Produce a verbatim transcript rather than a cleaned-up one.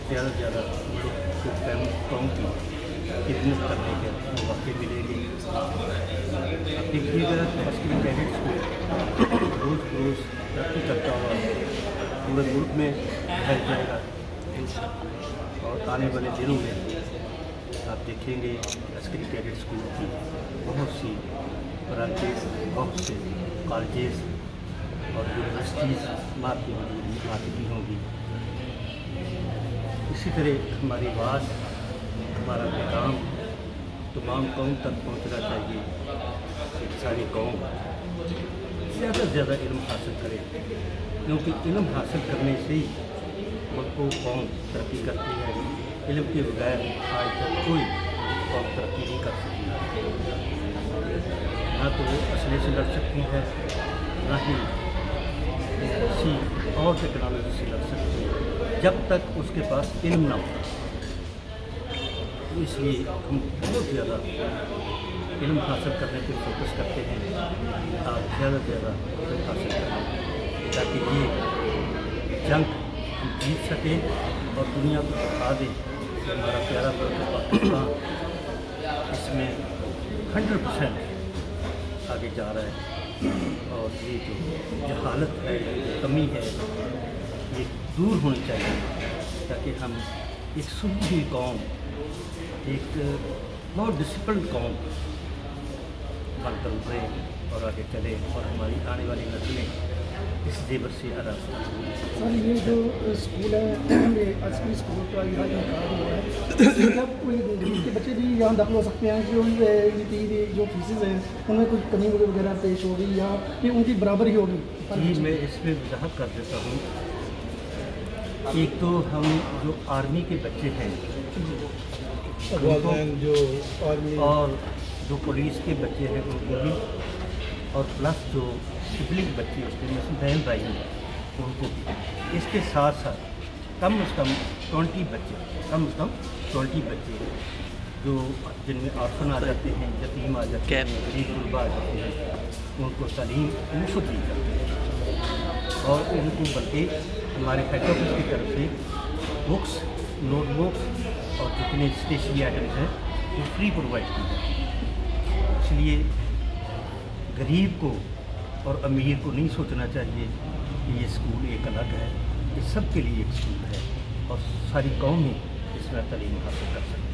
ज़्यादा से ज़्यादा कौम की खिदमत करने के मौके मिलेंगे। अब देखिएगा अस्करी कैडेट स्कूल रोज़ रोज़ तरक्की करता हुआ पूरे मुल्क में फैल जाएगा और आने वाले दिनों में आप देखेंगे अस्करी कैडेट स्कूल की बहुत सी ब्रांचेस, बहुत से कॉलेजेस और यूनिवर्सिटीज़ मार्की मार्की होंगी। इसी तरह हमारी बात, हमारा पैगाम तमाम कौम तक पहुंचना चाहिए कि सारी कौम ज़्यादा से ज़्यादा इल्म हासिल करे, क्योंकि इल्म हासिल करने से ही मुल्क को कौम तरक्की करती है। इल्म के बगैर आज तक कोई कौम तरक्की नहीं कर सकती। ना तो वो असले से लड़ सकती है, ना ही किसी और टेक्नोलॉजी से लड़ सकती है जब तक उसके पास इल्म ना हो। इसलिए हम बहुत ज़्यादा इल्म हासिल करने पर फोकस करते हैं। आप ज़्यादा से ज़्यादा इल्म हासिल करें ताकि ये जंग हम जीत सकें और दुनिया को दिखा दें कि हमारा प्यारा मुल्क पाकिस्तान इसमें हंड्रेड परसेंट आगे जा रहा है और ये जो जहालत है, जो कमी है, ये दूर होनी चाहिए ताकि हम एक सुधरी कौम, एक बहुत डिसिप्लिन कौम बनकर उभरे और आगे चले और हमारी आने वाली नस्लें इस जेबर से आराम। सर ये जो स्कूल है, ये अस्करी स्कूल का यहाँ इनकार हुआ है, क्या कोई गरीब के बच्चे भी यहाँ दाखिल हो सकते हैं? जो इनकी जो फीसेज हैं उनमें कुछ कमी वगैरह पेश होगी या कि उनकी बराबर ही होगी? जी, मैं इसमें वजाहत कर देता हूँ। एक तो हम जो आर्मी के बच्चे हैं जो आर्मी और जो पुलिस के बच्चे हैं उनको भी, और प्लस जो सिविलियन बच्चे उसके में बहन भाई हैं उनको भी। इसके साथ साथ कम से कम ट्वेंटी बच्चे कम से कम ट्वेंटी बच्चे जो जिनमें ऑर्फन आ जाते हैं, यतीम आ जाते हैं, गरीब गुरबा आ जाते हैं, उनको तालीम मुफ्त दी जाती है और उनको बल्कि हमारे हेड ऑफिस की तरफ से बुक्स, नोटबुक्स और जितने स्टेशनरी आइटम्स हैं वो फ्री प्रोवाइड की जाती है। इसलिए गरीब को और अमीर को नहीं सोचना चाहिए कि ये स्कूल एक अलग है, ये सब के लिए एक स्कूल है और सारी कौम ही इसमें तालीम हासिल कर सकती है।